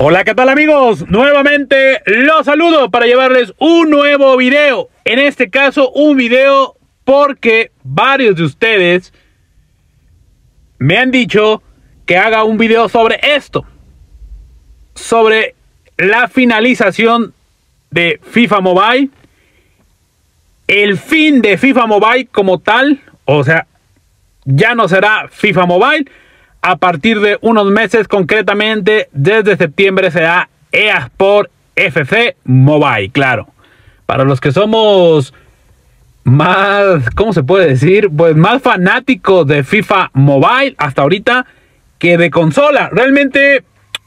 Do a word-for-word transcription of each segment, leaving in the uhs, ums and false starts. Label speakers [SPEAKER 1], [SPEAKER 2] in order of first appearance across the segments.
[SPEAKER 1] Hola, ¿qué tal amigos? Nuevamente los saludo para llevarles un nuevo video. En este caso un video porque varios de ustedes me han dicho que haga un video sobre esto. Sobre la finalización de FIFA Mobile. El fin de FIFA Mobile como tal. O sea, ya no será FIFA Mobile. A partir de unos meses, concretamente desde septiembre, será eSport F C Mobile, claro. Para los que somos más, ¿cómo se puede decir? Pues más fanáticos de FIFA Mobile hasta ahorita que de consola. Realmente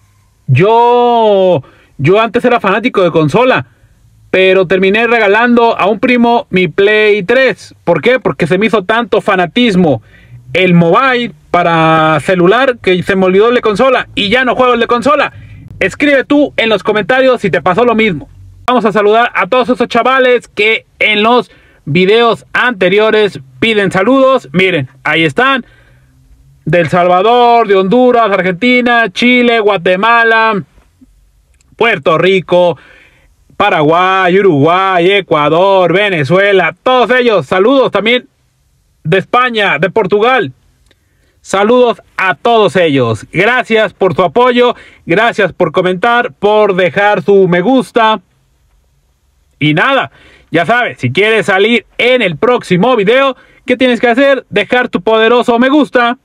[SPEAKER 1] yo, yo antes era fanático de consola, pero terminé regalando a un primo mi Play tres. ¿Por qué? Porque se me hizo tanto fanatismo el mobile para celular que se me olvidó el de consola y ya no juego el de consola. Escribe tú en los comentarios si te pasó lo mismo. Vamos a saludar a todos esos chavales que en los videos anteriores piden saludos. Miren, ahí están. De El Salvador, de Honduras, Argentina, Chile, Guatemala, Puerto Rico, Paraguay, Uruguay, Ecuador, Venezuela. Todos ellos, saludos también de España, de Portugal. Saludos a todos ellos. Gracias por su apoyo. Gracias por comentar, por dejar su me gusta. Y nada, ya sabes, si quieres salir en el próximo video, ¿qué tienes que hacer? Dejar tu poderoso me gusta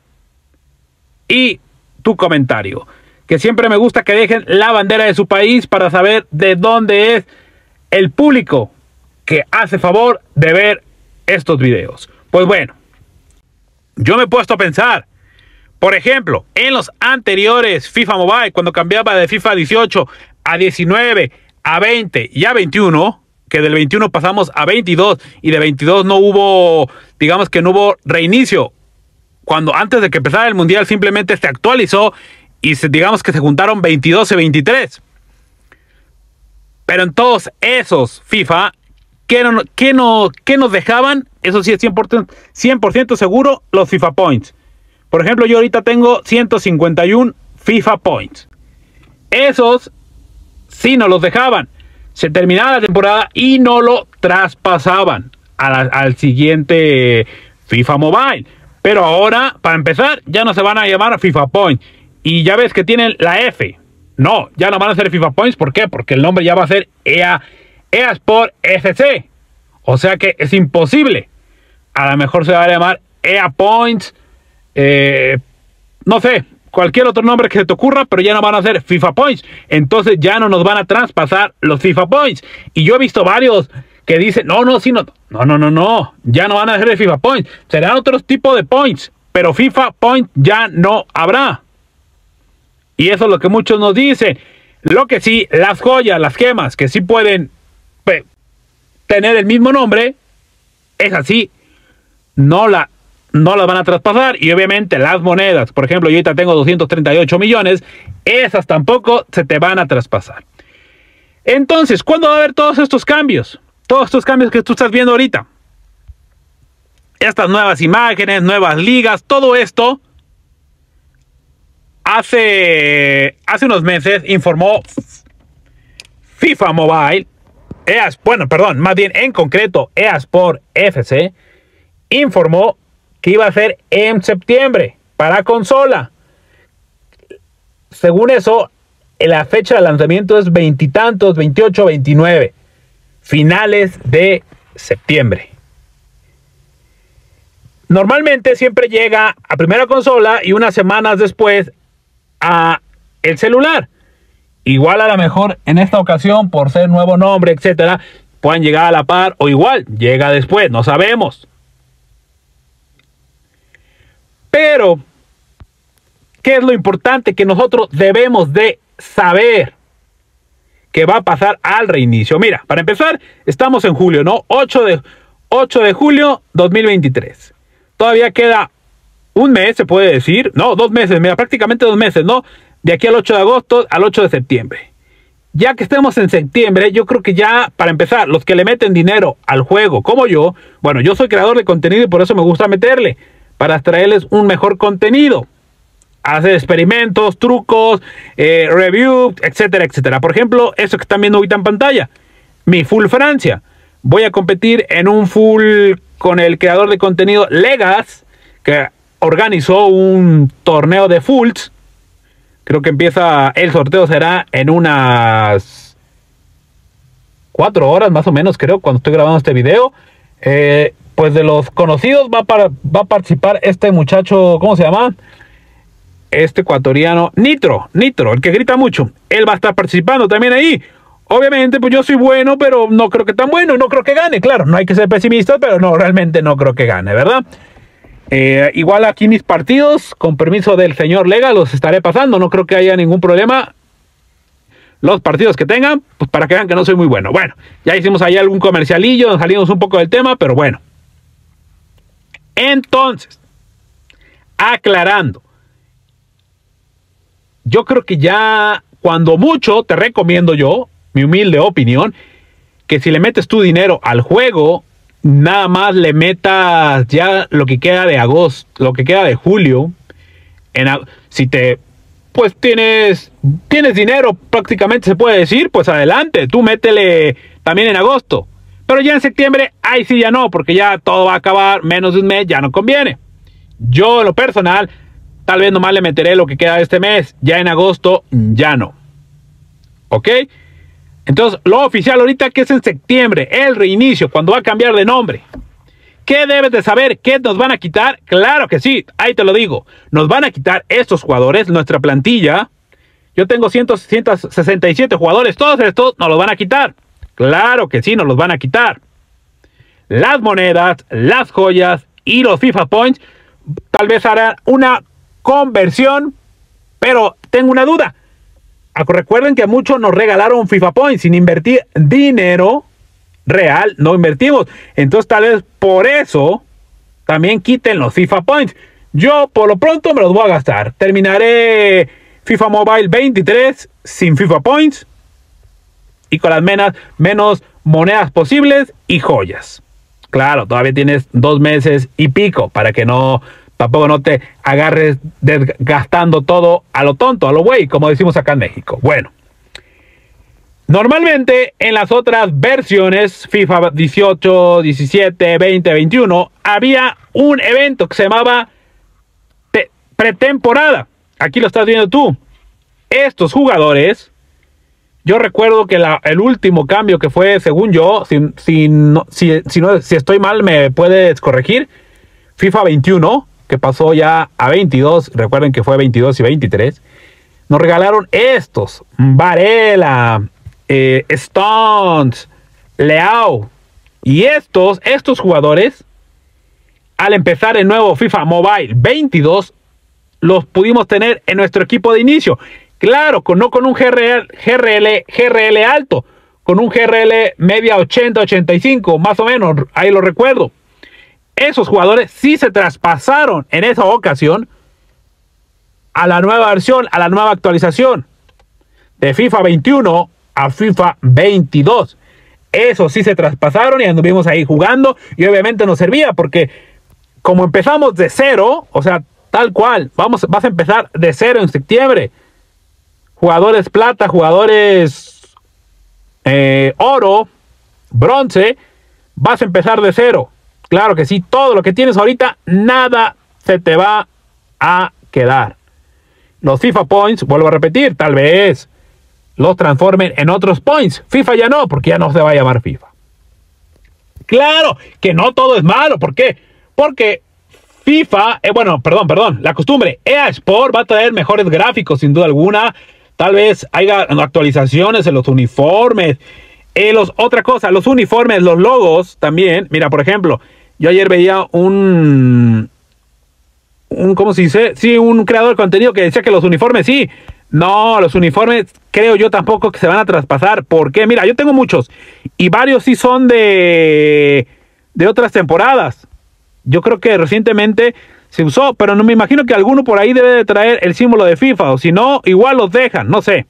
[SPEAKER 1] y tu comentario. Que siempre me gusta que dejen la bandera de su país para saber de dónde es el público que hace favor de ver estos videos. Pues bueno, yo me he puesto a pensar, por ejemplo, en los anteriores FIFA Mobile, cuando cambiaba de FIFA dieciocho a diecinueve, a veinte y a veintiuno, que del veintiuno pasamos a veintidós y de veintidós no hubo, digamos que no hubo reinicio. Cuando antes de que empezara el Mundial simplemente se actualizó y se, digamos que se juntaron veintidós y veintitrés. Pero en todos esos FIFA, ¿qué, no, qué, no, qué nos dejaban? Eso sí es cien por ciento seguro, los FIFA Points. Por ejemplo, yo ahorita tengo ciento cincuenta y uno FIFA Points. Esos sí nos los dejaban. Se terminaba la temporada y no lo traspasaban a la, al siguiente FIFA Mobile. Pero ahora, para empezar, ya no se van a llamar FIFA Points. Y ya ves que tienen la F. No, ya no van a ser FIFA Points. ¿Por qué? Porque el nombre ya va a ser E A, eSport F C. O sea que es imposible. A lo mejor se va a llamar E A Points. Eh, no sé, cualquier otro nombre que se te ocurra, pero ya no van a ser FIFA Points. Entonces ya no nos van a traspasar los FIFA Points. Y yo he visto varios que dicen, no, no, sí, no, no, no, no, no, ya no van a ser de FIFA Points. Serán otros tipos de Points, pero FIFA Points ya no habrá. Y eso es lo que muchos nos dicen. Lo que sí, las joyas, las gemas, que sí pueden pues, tener el mismo nombre, es así, no la no las van a traspasar. Y obviamente las monedas, por ejemplo, yo ahorita tengo doscientos treinta y ocho millones, esas tampoco se te van a traspasar. Entonces, ¿cuándo va a haber todos estos cambios? Todos estos cambios que tú estás viendo ahorita. Estas nuevas imágenes, nuevas ligas, todo esto, hace, hace unos meses informó FIFA Mobile, EAS, bueno, perdón, más bien en concreto eSport F C, informó que iba a ser en septiembre para consola. Según eso, la fecha de lanzamiento es veintitantos, veintiocho, veintinueve, finales de septiembre. Normalmente siempre llega a primera consola y unas semanas después a el celular. Igual a lo mejor en esta ocasión, por ser nuevo nombre, etcétera, puedan llegar a la par o igual llega después, no sabemos. Pero, ¿qué es lo importante que nosotros debemos de saber que va a pasar al reinicio? Mira, para empezar, estamos en julio, ¿no? ocho de julio dos mil veintitrés. Todavía queda un mes, se puede decir. No, dos meses, mira, prácticamente dos meses, ¿no? De aquí al ocho de agosto al ocho de septiembre. Ya que estemos en septiembre, yo creo que ya, para empezar, los que le meten dinero al juego, como yo, bueno, yo soy creador de contenido y por eso me gusta meterle, para traerles un mejor contenido. hacer experimentos, trucos, eh, review, etcétera, etcétera. Por ejemplo, eso que están viendo ahorita en pantalla, mi Full Francia. Voy a competir en un full con el creador de contenido Legas, que organizó un torneo de fulls. Creo que empieza, el sorteo será en unas cuatro horas más o menos, creo, cuando estoy grabando este video. Eh, pues de los conocidos va, para, va a participar este muchacho, ¿cómo se llama? Este ecuatoriano, Nitro, Nitro, el que grita mucho. Él va a estar participando también ahí. Obviamente, pues yo soy bueno, pero no creo que tan bueno, no creo que gane. Claro, no hay que ser pesimista, pero no, realmente no creo que gane, ¿verdad? Eh, igual aquí mis partidos, con permiso del señor Lega, los estaré pasando. No creo que haya ningún problema. Los partidos que tengan, pues para que vean que no soy muy bueno. Bueno, ya hicimos ahí algún comercialillo, nos salimos un poco del tema, pero bueno. Entonces, aclarando. Yo creo que ya, cuando mucho, te recomiendo yo, mi humilde opinión, que si le metes tu dinero al juego, nada más le metas ya lo que queda de agosto, lo que queda de julio. En, si te, pues tienes, tienes dinero, prácticamente se puede decir, pues adelante, tú métele también en agosto. Pero ya en septiembre, ahí sí ya no, porque ya todo va a acabar, menos de un mes, ya no conviene. Yo, en lo personal, tal vez nomás le meteré lo que queda de este mes, ya en agosto, ya no. ¿Ok? Entonces, lo oficial ahorita que es en septiembre, el reinicio, cuando va a cambiar de nombre. ¿Qué debes de saber? ¿Qué nos van a quitar? Claro que sí, ahí te lo digo. Nos van a quitar estos jugadores, nuestra plantilla. Yo tengo ciento sesenta y siete jugadores, todos estos nos los van a quitar. Claro que sí, nos los van a quitar. Las monedas, las joyas y los FIFA Points, tal vez harán una conversión, pero tengo una duda. Recuerden que muchos nos regalaron FIFA Points sin invertir dinero real, no invertimos. Entonces tal vez por eso también quiten los FIFA Points. Yo por lo pronto me los voy a gastar. Terminaré FIFA Mobile veintitrés sin FIFA Points y con las menos, menos monedas posibles y joyas. Claro, todavía tienes dos meses y pico para que no... tampoco no te agarres gastando todo a lo tonto, a lo güey, como decimos acá en México. Bueno, normalmente en las otras versiones, FIFA dieciocho, diecisiete, veinte, veintiuno, había un evento que se llamaba pretemporada. Aquí lo estás viendo tú. Estos jugadores, yo recuerdo que la, el último cambio que fue, según yo, si, si, no, si, si, no, si estoy mal me puedes corregir, FIFA veintiuno, que pasó ya a veintidós, recuerden que fue veintidós y veintitrés, nos regalaron estos, Varela, eh, Stones, Leao, y estos, estos jugadores, al empezar el nuevo FIFA Mobile veintidós, los pudimos tener en nuestro equipo de inicio. Claro, con, no con un G R L, G R L, G R L alto, con un G R L media ochenta, ochenta y cinco, más o menos, ahí lo recuerdo. Esos jugadores sí se traspasaron en esa ocasión a la nueva versión, a la nueva actualización de FIFA veintiuno a FIFA veintidós. Esos sí se traspasaron y anduvimos ahí jugando y obviamente nos servía porque como empezamos de cero, o sea, tal cual, vamos, vas a empezar de cero en septiembre. Jugadores plata, jugadores eh, oro, bronce, vas a empezar de cero. Claro que sí, todo lo que tienes ahorita, nada se te va a quedar. Los FIFA Points, vuelvo a repetir, tal vez los transformen en otros Points. FIFA ya no, porque ya no se va a llamar FIFA. Claro que no todo es malo. ¿Por qué? Porque FIFA, eh, bueno, perdón, perdón, la costumbre, E A Sport va a traer mejores gráficos, sin duda alguna. Tal vez haya actualizaciones en los uniformes. Eh, los, otra cosa, los uniformes, los logos también. Mira, por ejemplo, yo ayer veía un, un, ¿cómo se dice? Sí, un creador de contenido que decía que los uniformes, sí. No, los uniformes creo yo tampoco que se van a traspasar. ¿Por qué? Mira, yo tengo muchos. Y varios sí son de, de otras temporadas. Yo creo que recientemente se usó, pero no me imagino que alguno por ahí debe de traer el símbolo de FIFA. O si no, igual los dejan, no sé.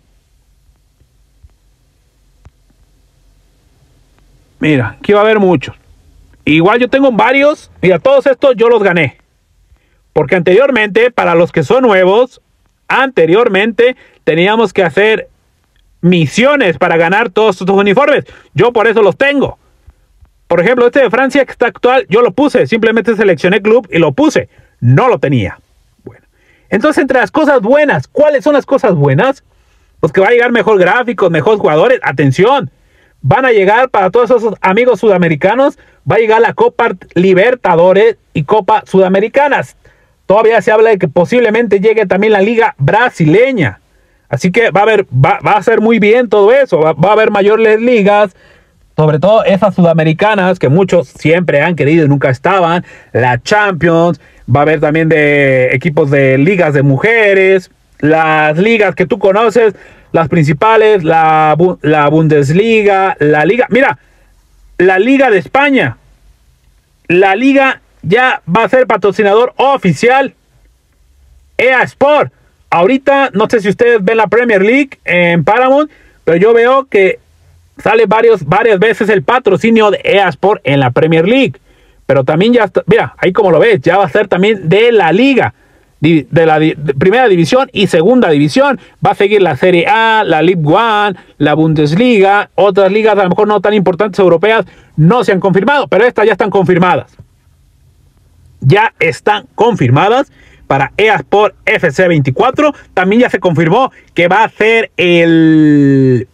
[SPEAKER 1] Mira, aquí va a haber muchos. Igual yo tengo varios y a todos estos yo los gané. Porque anteriormente, para los que son nuevos, Anteriormente teníamos que hacer misiones para ganar todos estos uniformes. Yo por eso los tengo. Por ejemplo, este de Francia que está actual, yo lo puse. Simplemente seleccioné club y lo puse. No lo tenía. Bueno. Entonces, entre las cosas buenas, ¿cuáles son las cosas buenas? Pues que va a llegar mejor gráficos, mejores jugadores. Atención. Van a llegar para todos esos amigos sudamericanos. Va a llegar la Copa Libertadores y Copa Sudamericanas. Todavía se habla de que posiblemente llegue también la Liga Brasileña. Así que va a haber, va, va a ser muy bien todo eso. Va, va a haber mayores ligas. Sobre todo esas sudamericanas que muchos siempre han querido y nunca estaban. La Champions. Va a haber también de equipos de ligas de mujeres. Las ligas que tú conoces. Las principales. La, la Bundesliga. La Liga. Mira. La Liga de España. La Liga ya va a ser patrocinador oficial. E A Sport. Ahorita, no sé si ustedes ven la Premier League en Paramount, pero yo veo que sale varios, varias veces el patrocinio de E A Sport en la Premier League. Pero también ya está, mira, ahí como lo ves, ya va a ser también de la Liga, de la de Primera División y Segunda División. Va a seguir la Serie A, la Ligue uno, la Bundesliga, otras ligas a lo mejor no tan importantes europeas, no se han confirmado, pero estas ya están confirmadas. Ya están confirmadas. Para E A Sport F C veinticuatro. También ya se confirmó que va a ser el...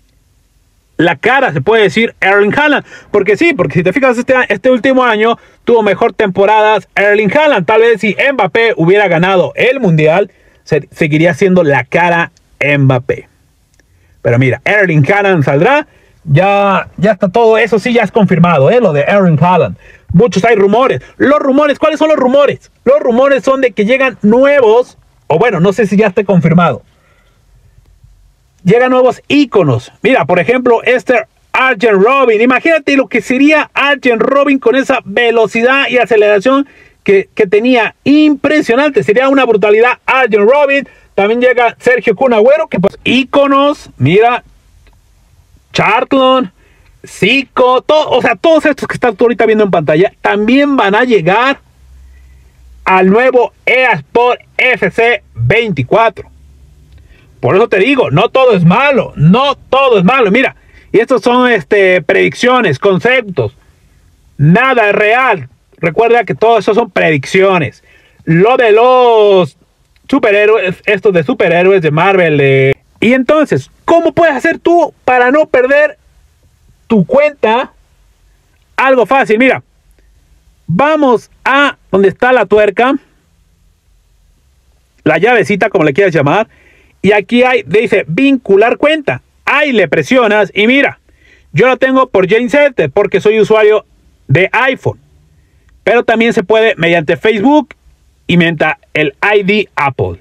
[SPEAKER 1] la cara, se puede decir, Erling Haaland. Porque sí, porque si te fijas, este, este último año tuvo mejor temporadas Erling Haaland. Tal vez si Mbappé hubiera ganado el Mundial, se, seguiría siendo la cara Mbappé. Pero mira, Erling Haaland saldrá. Ya, ya está todo eso, sí, ya es confirmado, ¿eh? Lo de Erling Haaland. Muchos hay rumores. Los rumores, ¿cuáles son los rumores? Los rumores son de que llegan nuevos, o bueno, no sé si ya esté confirmado. Llegan nuevos íconos. Mira, por ejemplo, este Arjen Robben. Imagínate lo que sería Arjen Robben con esa velocidad y aceleración que, que tenía. Impresionante. Sería una brutalidad Arjen Robben. También llega Sergio Kun Agüero, que pues íconos. Mira, Charlton, Zico, todo, o sea, todos estos que estás tú ahorita viendo en pantalla, también van a llegar al nuevo E A Sport F C veinticuatro. Por eso te digo, no todo es malo, no todo es malo. Mira, y estos son este, predicciones, conceptos. Nada es real. Recuerda que todo eso son predicciones. Lo de los superhéroes, estos de superhéroes de Marvel. Eh. Y entonces, ¿cómo puedes hacer tú para no perder tu cuenta? Algo fácil, mira. Vamos a donde está la tuerca, la llavecita, como le quieras llamar. Y aquí hay, dice, vincular cuenta. Ahí le presionas y mira, yo lo tengo por Jane Center porque soy usuario de iPhone. Pero también se puede mediante Facebook y mediante el I D Apple.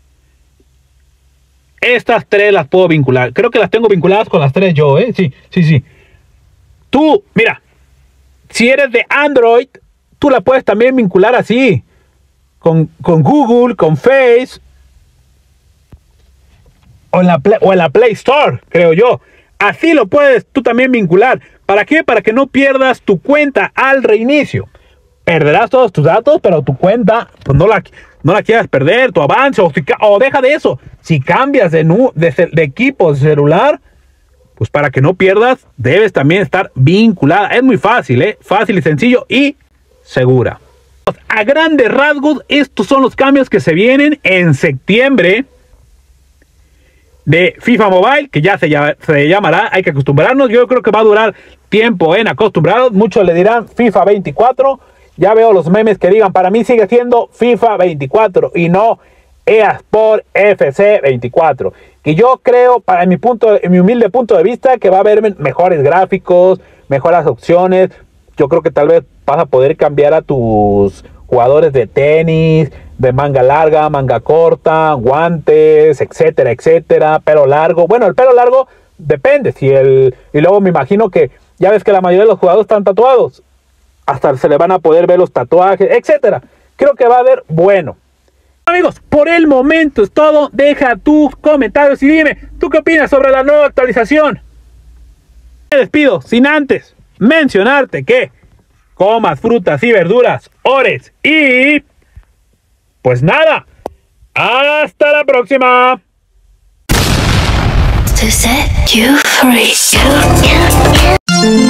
[SPEAKER 1] Estas tres las puedo vincular. Creo que las tengo vinculadas con las tres yo, ¿eh? Sí, sí, sí. Tú, mira, si eres de Android, tú la puedes también vincular así. Con, con Google, con Face. O en, la Play, o en la Play Store, creo yo. Así lo puedes tú también vincular. ¿Para qué? Para que no pierdas tu cuenta al reinicio. Perderás todos tus datos, pero tu cuenta, pues no la, no la quieras perder, tu avance, o, si, o deja de eso. Si cambias de, nu, de, de equipo de celular, pues para que no pierdas, debes también estar vinculada. Es muy fácil, ¿eh? Fácil y sencillo y segura. A grandes rasgos, estos son los cambios que se vienen en septiembre de FIFA Mobile, que ya se, se llamará, hay que acostumbrarnos. Yo creo que va a durar tiempo en acostumbrarnos. Muchos le dirán FIFA veinticuatro. Ya veo los memes que digan, para mí sigue siendo FIFA veinticuatro y no E A Sport F C veinticuatro. Que yo creo, para mi punto, en mi humilde punto de vista, que va a haber mejores gráficos, mejores opciones. Yo creo que tal vez vas a poder cambiar a tus jugadores de tenis, de manga larga, manga corta, guantes, etcétera, etcétera, pelo largo. Bueno, el pelo largo depende. Si el y luego me imagino que ya ves que la mayoría de los jugadores están tatuados. Hasta se le van a poder ver los tatuajes, etcétera. Creo que va a haber bueno. Amigos, por el momento es todo. Deja tus comentarios y dime, ¿tú qué opinas sobre la nueva actualización? Me despido sin antes mencionarte que comas frutas y verduras, ores y... pues nada, Hasta la próxima.
[SPEAKER 2] To set you free.